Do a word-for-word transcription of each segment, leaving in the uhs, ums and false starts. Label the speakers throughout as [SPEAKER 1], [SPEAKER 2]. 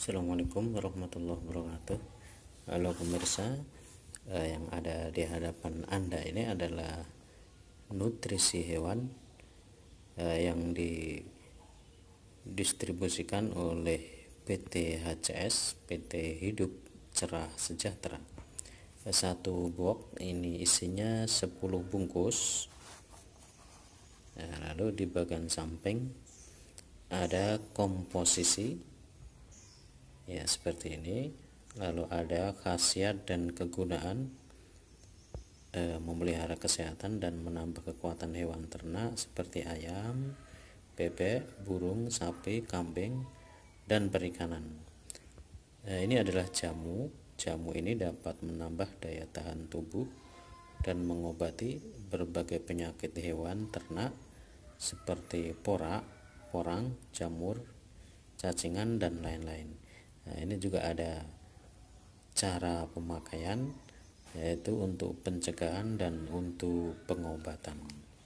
[SPEAKER 1] Assalamualaikum warahmatullahi wabarakatuh. Halo pemirsa, eh, yang ada di hadapan Anda ini adalah nutrisi hewan eh, yang didistribusikan oleh P T H C S, P T Hidup Cerah Sejahtera. Satu box ini isinya sepuluh bungkus. Nah, lalu di bagian samping ada komposisi ya seperti ini, lalu ada khasiat dan kegunaan e, memelihara kesehatan dan menambah kekuatan hewan ternak seperti ayam, bebek, burung, sapi, kambing, dan perikanan. E, ini adalah jamu. Jamu ini dapat menambah daya tahan tubuh dan mengobati berbagai penyakit hewan ternak seperti porak, porang, jamur, cacingan, dan lain-lain. Nah, ini juga ada cara pemakaian, yaitu untuk pencegahan dan untuk pengobatan.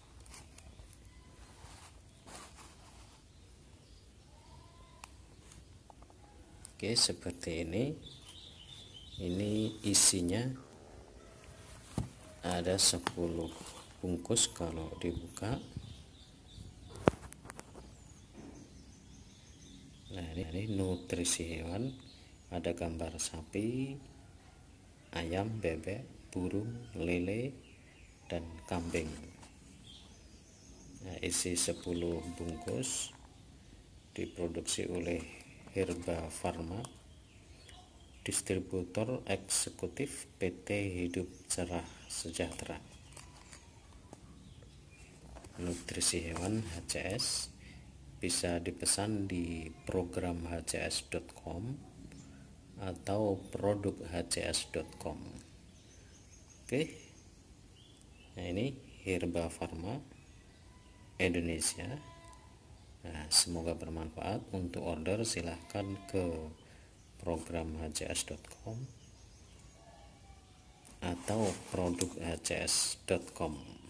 [SPEAKER 1] Oke, seperti ini. Ini isinya ada sepuluh bungkus kalau dibuka. Nah, ini, ini nutrisi hewan, ada gambar sapi, ayam, bebek, burung, lele, dan kambing. Nah, isi sepuluh bungkus diproduksi oleh Herba Pharma, distributor eksekutif P T Hidup Cerah Sejahtera. Nutrisi hewan H C S bisa dipesan di program h c s dot com atau produk h c s dot com. Oke, nah ini Herba Pharma Indonesia. Nah, semoga bermanfaat. Untuk order silahkan ke program h c s dot com atau produk h c s dot com.